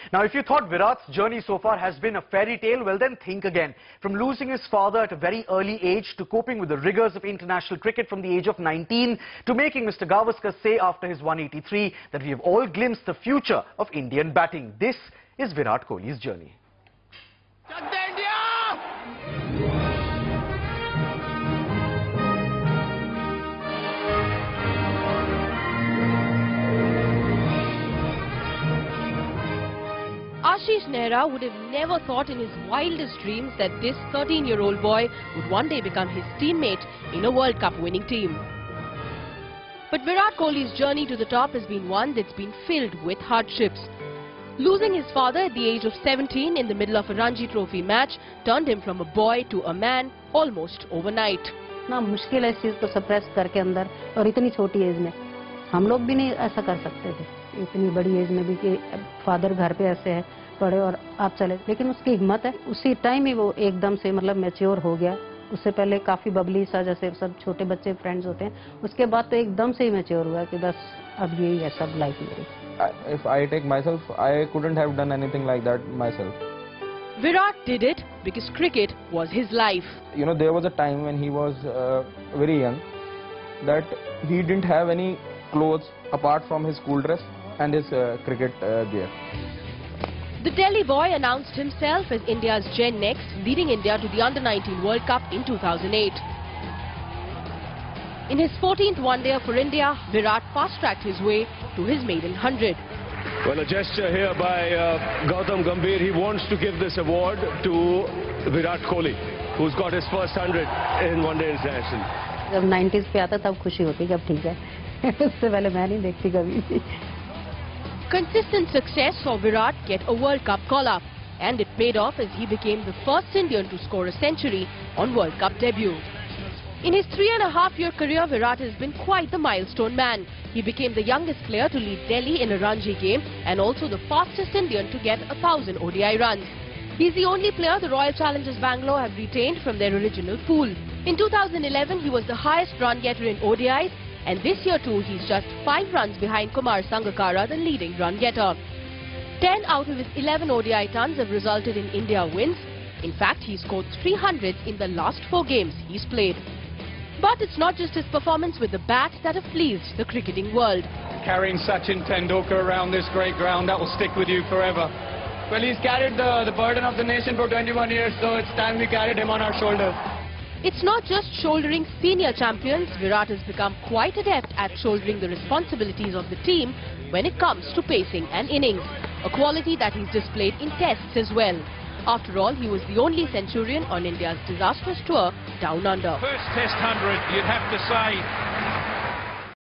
Now, if you thought Virat's journey so far has been a fairy tale, well then think again. From losing his father at a very early age to coping with the rigors of international cricket from the age of 19 to making Mr. Gavaskar say after his 183 that we have all glimpsed the future of Indian batting. This is Virat Kohli's journey. Ashish Nehra would have never thought in his wildest dreams that this 13-year-old boy would one day become his teammate in a World Cup winning team. But Virat Kohli's journey to the top has been one that's been filled with hardships. Losing his father at the age of 17 in the middle of a Ranji Trophy match turned him from a boy to a man almost overnight. ना मुश्किल है इस चीज को suppress करके अंदर और इतनी छोटी एज में हम लोग भी नहीं ऐसा कर सकते थे इतनी बड़ी एज में भी कि फादर घर पे ऐसे है पड़े और आप चले लेकिन उसकी हिम्मत है उसी टाइम ही वो एकदम से मतलब मैच्योर हो गया उससे पहले काफी बबली सा जैसे सब छोटे बच्चे फ्रेंड्स होते हैं उसके बाद तो एकदम से ही मैच्योर हुआ कि बस अब यही है सब लाइफ मेरी. If I take myself, I couldn't have done anything like that myself. Virat did it because cricket was his life. You know, there was a time when he was very young that he didn't have any clothes apart from his school dress and his cricket gear. The Delhi boy announced himself as India's Gen Next, leading India to the Under-19 World Cup in 2008. In his 14th one-day for India, Virat fast-tracked his way to his maiden 100. Well, a gesture here by Gautam Gambhir. He wants to give this award to Virat Kohli, who's got his first 100 in one-day international. जब 90s पे आता तब खुशी होती कि अब ठीक है उससे पहले मैं नहीं देखती कभी भी. Consistent success saw Virat get a World Cup call-up, and it paid off as he became the first Indian to score a century on World Cup debut. In his 3.5-year career, Virat has been quite the milestone man. He became the youngest player to lead Delhi in a Ranji game and also the fastest Indian to get 1,000 ODI runs. He's the only player the Royal Challengers Bangalore have retained from their original pool. In 2011, he was the highest run getter in ODIs, and this year too, he's just 5 runs behind Kumar Sangakkara, the leading run getter. 10 out of his 11 ODI tons have resulted in India wins. In fact, he scored 300s in the last 4 games he's played. But it's not just his performance with the bat that have pleased the cricketing world. Carrying Sachin Tendulkar around this great ground, that will stick with you forever. Well, he's carried the burden of the nation for 21 years, so it's time we carried him on our shoulders. It's not just shouldering senior champions. Virat has become quite adept at shouldering the responsibilities of the team when it comes to pacing and innings, a quality that he's displayed in tests as well. After all, he was the only centurion on India's disastrous tour down under. First Test 100, you'd have to say